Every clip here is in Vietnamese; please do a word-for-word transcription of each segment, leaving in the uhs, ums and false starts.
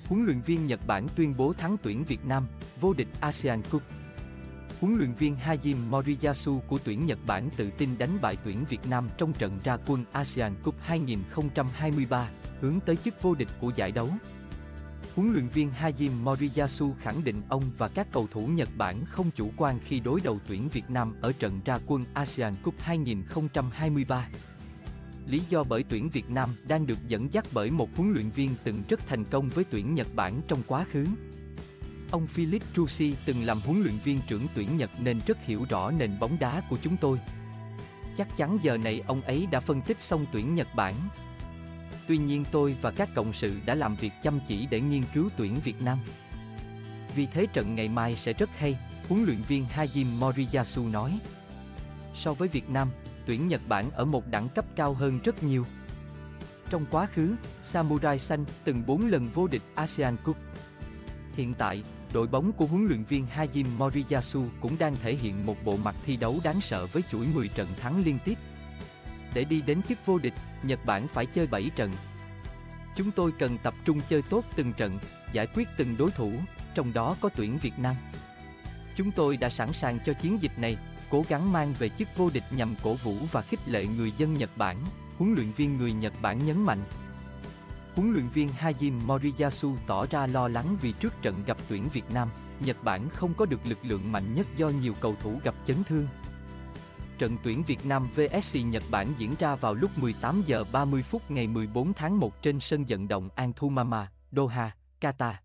Huấn luyện viên Nhật Bản tuyên bố thắng tuyển Việt Nam, vô địch ASEAN Cup. Huấn luyện viên Hajime Moriyasu của tuyển Nhật Bản tự tin đánh bại tuyển Việt Nam trong trận ra quân ASEAN Cup hai không hai ba, hướng tới chức vô địch của giải đấu. Huấn luyện viên Hajime Moriyasu khẳng định ông và các cầu thủ Nhật Bản không chủ quan khi đối đầu tuyển Việt Nam ở trận ra quân ASEAN Cup hai không hai ba. Lý do bởi tuyển Việt Nam đang được dẫn dắt bởi một huấn luyện viên từng rất thành công với tuyển Nhật Bản trong quá khứ. Ông Philip Trusi từng làm huấn luyện viên trưởng tuyển Nhật nên rất hiểu rõ nền bóng đá của chúng tôi. Chắc chắn giờ này ông ấy đã phân tích xong tuyển Nhật Bản. Tuy nhiên tôi và các cộng sự đã làm việc chăm chỉ để nghiên cứu tuyển Việt Nam. Vì thế trận ngày mai sẽ rất hay, huấn luyện viên Hajime Moriyasu nói. So với Việt Nam, tuyển Nhật Bản ở một đẳng cấp cao hơn rất nhiều. Trong quá khứ, Samurai Xanh từng bốn lần vô địch ASEAN Cup. Hiện tại, đội bóng của huấn luyện viên Hajime Moriyasu cũng đang thể hiện một bộ mặt thi đấu đáng sợ với chuỗi mười trận thắng liên tiếp. Để đi đến chức vô địch, Nhật Bản phải chơi bảy trận. Chúng tôi cần tập trung chơi tốt từng trận, giải quyết từng đối thủ, trong đó có tuyển Việt Nam. Chúng tôi đã sẵn sàng cho chiến dịch này, cố gắng mang về chức vô địch nhằm cổ vũ và khích lệ người dân Nhật Bản, huấn luyện viên người Nhật Bản nhấn mạnh. Huấn luyện viên Hajime Moriyasu tỏ ra lo lắng vì trước trận gặp tuyển Việt Nam, Nhật Bản không có được lực lượng mạnh nhất do nhiều cầu thủ gặp chấn thương. Trận tuyển Việt Nam vs Nhật Bản diễn ra vào lúc mười tám giờ ba mươi phút ngày mười bốn tháng một trên sân vận động Al Thumama, Doha, Qatar.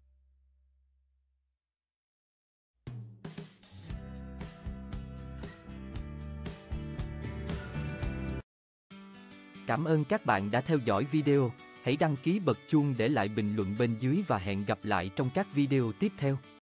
Cảm ơn các bạn đã theo dõi video. Hãy đăng ký bật chuông để lại bình luận bên dưới và hẹn gặp lại trong các video tiếp theo.